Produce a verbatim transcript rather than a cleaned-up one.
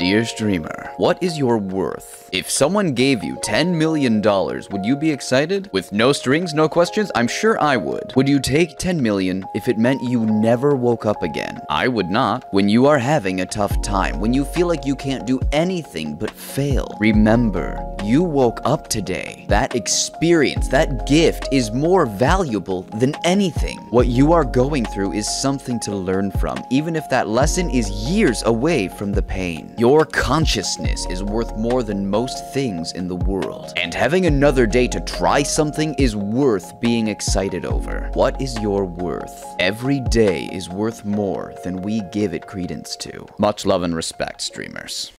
Dear streamer, what is your worth? If someone gave you ten million dollars, would you be excited? With no strings, no questions? I'm sure I would. Would you take ten million if it meant you never woke up again? I would not. When you are having a tough time, when you feel like you can't do anything but fail, remember, you woke up today. That experience, that gift is more valuable than anything. What you are going through is something to learn from, even if that lesson is years away from the pain. Your consciousness is worth more than most things in the world. And having another day to try something is worth being excited over. What is your worth? Every day is worth more than we give it credence to. Much love and respect, streamers.